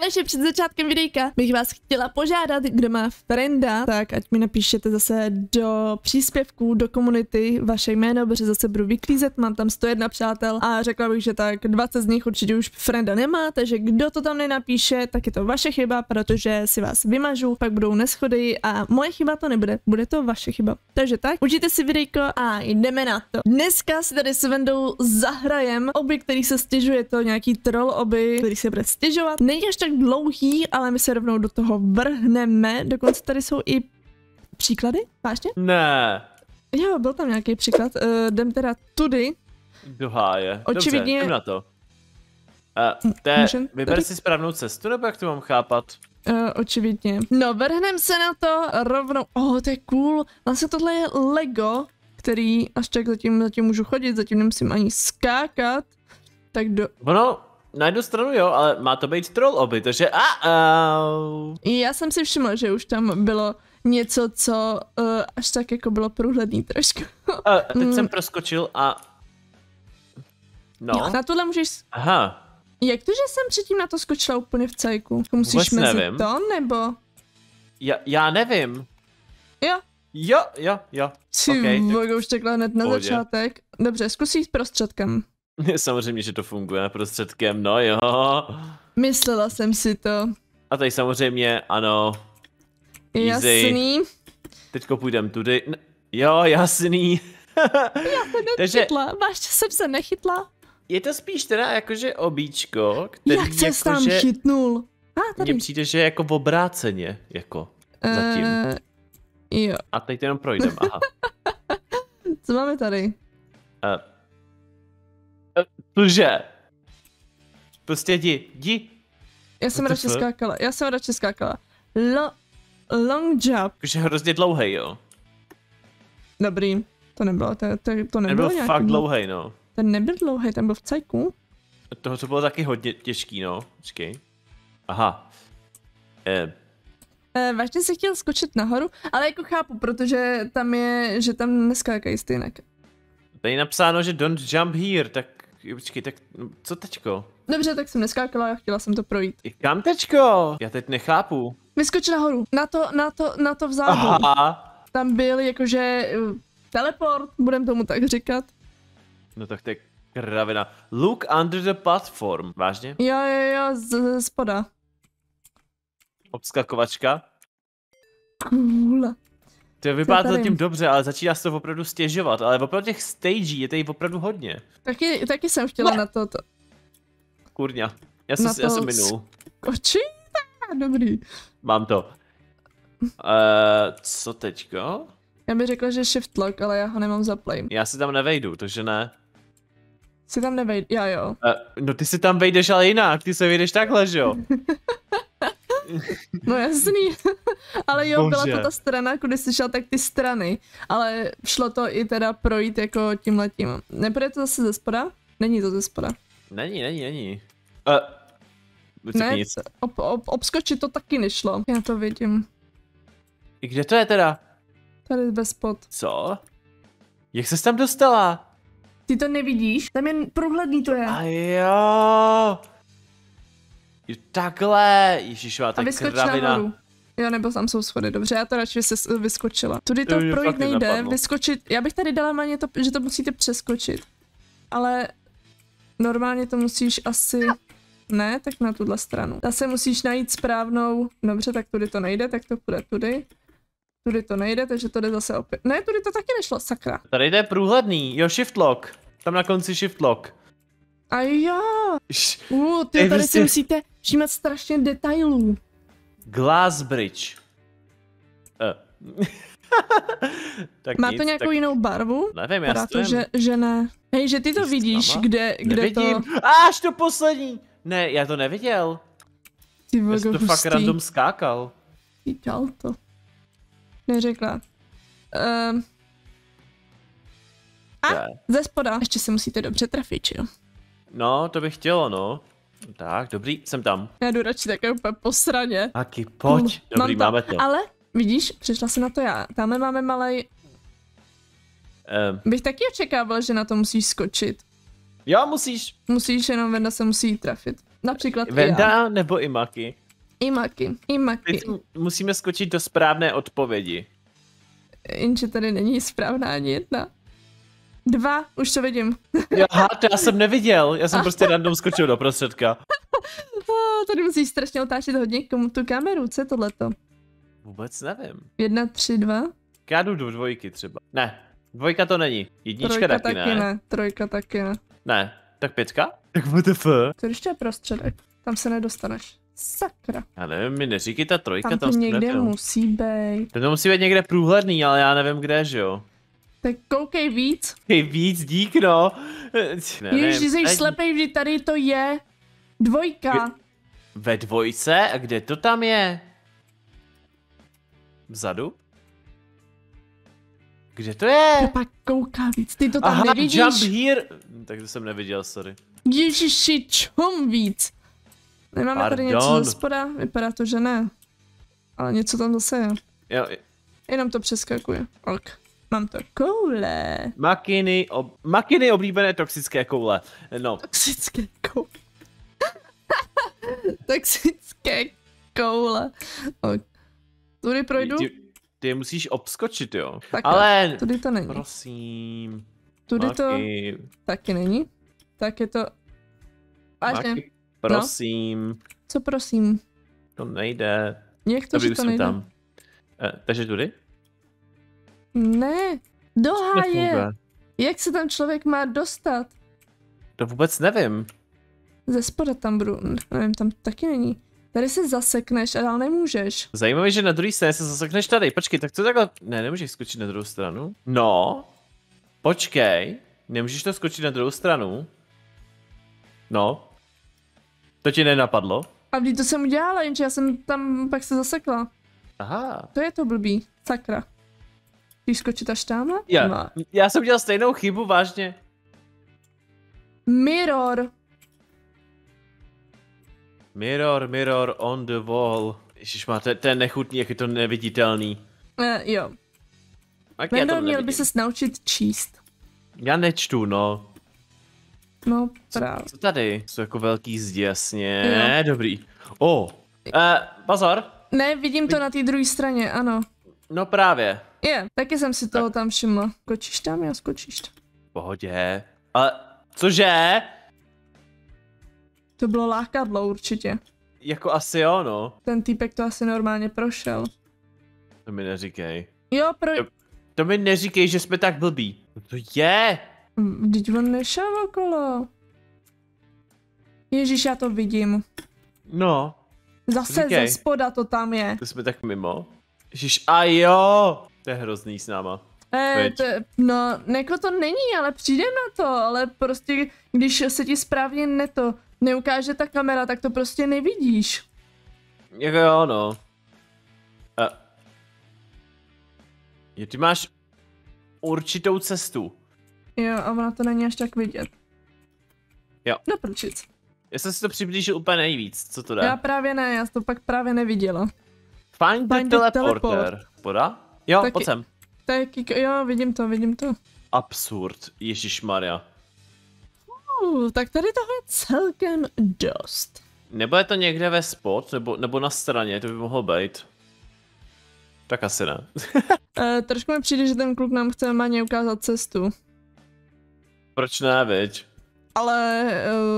ještě před začátkem videjka bych vás chtěla požádat, kdo má frenda, tak ať mi napíšete zase do příspěvků, do komunity vaše jméno, protože zase budu vyklízet, mám tam 101 přátel a řekla bych, že tak 20 z nich určitě už frenda nemá, takže kdo to tam nenapíše, tak je to vaše chyba, protože si vás vymažu, pak budou neschody a moje chyba to nebude, bude to vaše chyba. Takže tak, užijte si videjko a jdeme na to. Dneska si tady s Vendou zahrajem oby, který se stěžuje, to nějaký troll oby, který se bude stěžovat. Není až tak dlouhý, ale my se rovnou do toho vrhneme, dokonce tady jsou i příklady, vážně? Ne. Jo, byl tam nějaký příklad, jdem teda tudy. Do háje. Očividně... Dobře, jdem na to. Vyber si správnou cestu, nebo jak to mám chápat? Očividně. No, vrhnem se na to rovnou. To je cool. Vlastně tohle je Lego, který až tak zatím můžu chodit, zatím nemusím ani skákat. Tak Ono, na jednu stranu jo, ale má to být troll oby, takže Já jsem si všimla, že už tam bylo něco, co až tak jako bylo průhledný trošku. Teď jsem proskočil a... No. Jo, na tohle můžeš... Aha. Jak to, že jsem předtím na to skočila úplně v cajku? Musíš mezi to, nebo? Já nevím. Jo. Jo. Ty vogo, už takhle hned na začátek. Dobře, zkusí jít prostředkem. Samozřejmě, že to funguje prostředkem, no jo. Myslela jsem si to. A tady samozřejmě, ano. Jasný. Teďko půjdem tudy. Jo, jasný. Já se nechytla, vážně jsem se nechytla. Je to spíš teda jakože obíčko, který jak ses tam chytnul? Tady. Mně přijde, že jako v obráceně, jako zatím. Jo. A teď jenom projdem, aha. Co máme tady? Cože? Prostě jdi. Já jsem radši skákala. Long jump. Jakože hrozně dlouhej, jo. Dobrý, to nebylo, to nebylo nějaký. Fakt dlouhej, no. Ten nebyl dlouhej, ten byl v cajku. Toho to bylo taky hodně těžký, no. Počkej. Aha. Vážně si chtěl skočit nahoru, ale jako chápu, protože tam je, že tam neskákají stejnak. Tady je napsáno, že don't jump here, tak počkej, tak co teďko? Dobře, tak jsem neskákala, chtěla jsem to projít. Kam teďko? Já teď nechápu. Vyskoč nahoru, na to vzadu. Aha. Tam byl jakože teleport, budem tomu tak říkat. No tak to je kravina. Look under the platform. Vážně? Jo, z spoda. Obskakovačka. Cool. To vypadá to zatím dobře, ale začíná se to opravdu stěžovat, ale opravdu těch stagí je tady opravdu hodně. Taky jsem chtěla na to. Kurňa, já jsem minul. Skočí? Dobrý. Mám to. Co teďko? Já bych řekla, že shift lock, ale já ho nemám za play. Já si tam nevejdu, takže ne. Si tam nevejdu, já jo. No ty si tam vejdeš, ale jinak, ty se vejdeš takhle, že jo? No jasný, ale jo, byla to ta strana, kudy jsi šel, tak ty strany, ale šlo to i teda projít jako tímhletím. Nepůjde to zase ze spoda? Není to ze spoda. Není. Ne, obskočit to taky nešlo, já to vidím. I kde to je teda? Tady bez spod. Co? Jak ses tam dostala? Ty to nevidíš? Tam jen průhledný to je. A jo. Takhle, ježišová, tak kravina. Nahoru. Jo, nebo tam jsou schody, dobře, já to radši se vyskočila. Tudy to projít nejde, napadlo. Vyskočit, já bych tady dala méně to, že to musíte přeskočit. Ale normálně to musíš asi, ne, tak na tuhle stranu. Zase musíš najít správnou, dobře, tak tudy to nejde, tak to půjde tudy. Tudy to nejde, takže to jde zase opět. Ne, tudy to taky nešlo, sakra. Tady jde průhledný, jo, shift lock. Tam na konci shift lock. A jo. Ty tady si musíte všímat strašně detailů. Glass bridge. Tak má to nějakou jinou barvu? Nevím, já to, že ne. Hej, že ty to vidíš, kde nevidím. to... Až to poslední. Ne, já to neviděl. Ty já jsem to fakt random skákal. Dělal to. Neřekla. Ze spoda. Ještě se musíte dobře trafit, jo? No, to bych chtělo, no. Tak, dobrý, jsem tam. Já jdu radši také úplně po straně. Taky, pojď. Dobrý, máme to. Ale, vidíš, přišla jsem na to já. Tam máme malej... Bych taky očekával, že na to musíš skočit. Jo, musíš. Musíš, jenom Venda se musí trafit. Například Venda nebo Imaki? Imaki. Teď musíme skočit do správné odpovědi. Jenže tady není správná ani jedna. 2, už to vidím. Aha, to já jsem neviděl, já jsem prostě random skočil do prostředka. Tady musíš strašně otáčet hodně komu tu kameru, co je tohleto? Vůbec nevím. 1, 3, 2. Já jdu do 2 třeba. Ne, 2 to není. 1 taky ne. 3 taky ne. Ne, tak 5? Tak WTF? To ještě je prostředek, tam se nedostaneš. Sakra. Já nevím, mi neříkej ta 3, tam to někde musí být. To musí být někde průhledný, ale já nevím kde, že jo. Tak koukej víc. Hej, víc, dík no. Ježiš, jsi slepej, vždy tady to je. 2. Ve 2? A kde to tam je? Vzadu? Kde to je? To pak kouká víc, ty to tam nevidíš. Jump here. Tak to jsem neviděl, sorry. Ježiši, čum víc. Nemáme tady něco ze spoda? Vypadá to, že ne. Ale něco tam zase je. Jo. Jenom to přeskakuje. Ok. Mám to koule. Makiny oblíbené toxické koule. No. Toxické koule. Toxické koule. Ok. Tudy projdu? Ty musíš obskočit, jo. Takhle. Ale tudy to není. Prosím. Tudy to taky není. Tak je to... Vážně. Maki, prosím. No. Co prosím? To nejde. Jak to, že to nejde? Tam. Takže tudy? Ne. Do háje. Jak se tam člověk má dostat? To vůbec nevím. Ze spoda tam budu, nevím, tam taky není. Tady se zasekneš, ale nemůžeš. Zajímavé, že na druhé straně se zasekneš tady. Počkej, tak to takhle... Ne, nemůžeš skočit na druhou stranu. No. Počkej. Nemůžeš to skočit na druhou stranu. No. To ti nenapadlo? A vždy to jsem udělala, jenže já jsem tam pak se zasekla. Aha. To je to blbý. Sakra. Když skočit až tamhle? No. Já jsem dělal stejnou chybu, vážně. Mirror. Mirror on the wall. Ježišmá, to je nechutný, jak je to neviditelný. Jo. Vendo, měl by ses naučit číst. Já nečtu, no. No, právě. Co tady? Jsou jako velký zdi, jasně. Dobrý. Pozor. Ne, vidím to na té druhé straně, ano. No právě. Taky jsem si toho tam všimla. Skočíš tam, já skočíš tam. V pohodě. Ale, cože? To bylo lákadlo určitě. Jako asi jo, no. Ten týpek to asi normálně prošel. To mi neříkej. Jo, To mi neříkej, že jsme tak blbí. To je. Vždyť on nešel okolo. Ježíš, já to vidím. No. Zase ze spoda to tam je. To jsme tak mimo. Ježíš, a jo. To je hrozný s náma. No, jako to není, ale přijdem na to, ale prostě, když se ti správně neukáže ta kamera, tak to prostě nevidíš. Jako jo, no. Ty máš určitou cestu. Jo, a ona to není až tak vidět. Jo. No prčic. Já jsem si to přiblížil úplně nejvíc, co to dá? Já právě ne, já to pak právě neviděla. Find the teleporter. Poda? Jo, pojď sem. Jo, vidím to. Absurd, ježišmarja. Tak tady toho je celkem dost. Nebo je to někde ve spod, nebo na straně, to by mohlo být. Tak asi ne. Trošku mi přijde, že ten kluk nám chce máně ukázat cestu. Proč ne, viď? Ale...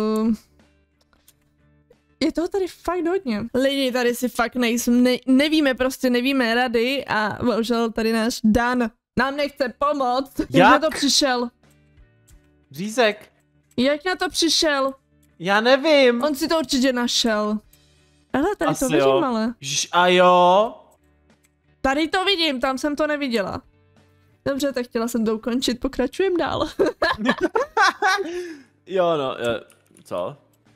je toho tady fakt hodně. Lidi, tady si fakt nevíme rady a bohužel tady náš Dan nám nechce pomoct. Jak na to přišel? Řízek. Jak na to přišel? Já nevím. On si to určitě našel. Ale tady asi to vidím, jo. Ale. A jo. Tady to vidím, tam jsem to neviděla. Dobře, tak chtěla jsem to ukončit, pokračujem dál. Jo, no, co?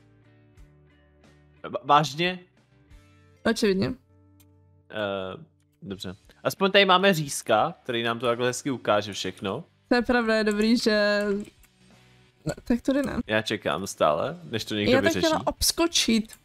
Vážně? Očividně. Dobře. Aspoň tady máme řízka, který nám to takhle hezky ukáže všechno. To je pravda, je dobrý, že... No, tak to jde ne. Já čekám stále, než to někdo vyřeší. Já tak chtěla obskočit.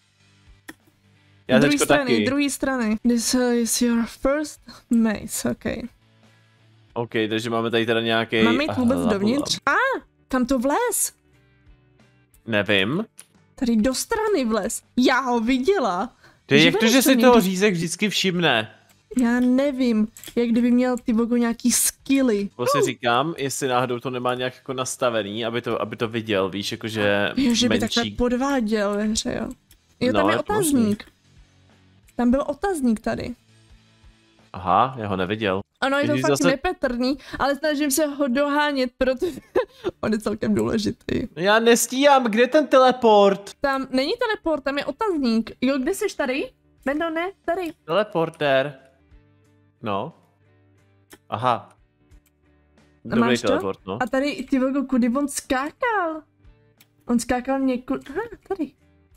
Já teďko taky. Druhý strany. This is your first maze, okay. OK, takže máme tady teda nějaký. Máme jít vůbec dovnitř? Kam to vlez? Nevím. Tady do strany vlez. Já ho viděla. Jak to, že si toho řízek vždycky všimne? Já nevím, jak kdyby měl ty vogo nějaký skilly. To si říkám, jestli náhodou to nemá nějak jako nastavený, aby to viděl, víš, jakože že by takhle podváděl ve hře, jo. Jo, tam je otazník. Tam byl otazník tady. Aha, já ho neviděl. Ano, je to fakt nepetrný, ale snažím se ho dohánět, protože on je celkem důležitý. Já nestíhám, kde je ten teleport? Tam není teleport, tam je otazník. Jo, kde jsi tady? Bendo, ne, tady. Teleportér. No. Aha. Dobrý teleport, no. A tady, ty vogo, kudy on skákal? On skákal někud... Aha, tady.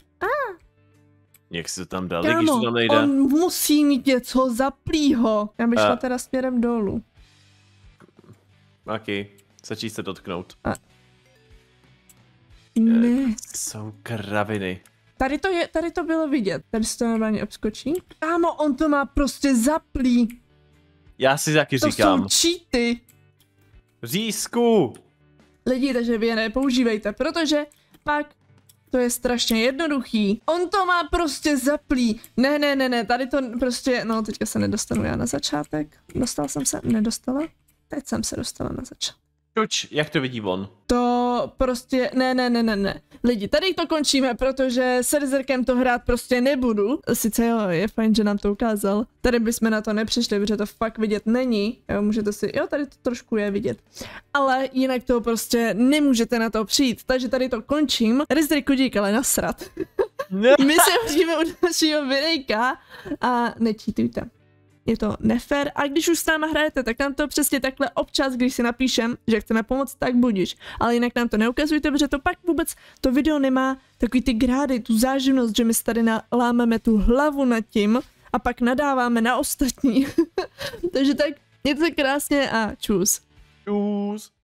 Jak si to tam dali, když to tam nejde? On musí mít něco zaplýho. Já bych šla teda směrem dolů. Taky. Začít se dotknout. Ne. Jsou kraviny. Tady to bylo vidět. Tady se to normálně obskočí. Kámo, on to má prostě zaplý. Já si taky říkám. To jsou cheaty. Řízku. Lidi, takže vy je nepoužívejte, protože pak to je strašně jednoduchý. On to má prostě zaplý. Ne, tady to prostě, no teďka se nedostanu já na začátek. Dostal jsem se, nedostala. Teď jsem se dostala na začátek. Jak to vidí on? To prostě, ne. Lidi, tady to končíme, protože s Rizerkem to hrát prostě nebudu. Sice jo, je fajn, že nám to ukázal. Tady bychom na to nepřišli, protože to fakt vidět není. Jo, můžete si, jo, tady to trošku je vidět. Ale jinak to prostě nemůžete na to přijít, takže tady to končím. Rizerku dík, ale nasrat. My se uvidíme u dalšího videjka a nečítujte. Je to nefér a když už s náma hrajete, tak nám to přesně takhle občas, když si napíšem, že chceme pomoct, tak budiš. Ale jinak nám to neukazujte, protože to pak vůbec to video nemá takový ty grády, tu záživnost, že my si tady lámeme tu hlavu nad tím a pak nadáváme na ostatní. Takže tak, mějte se krásně a čus. Čus.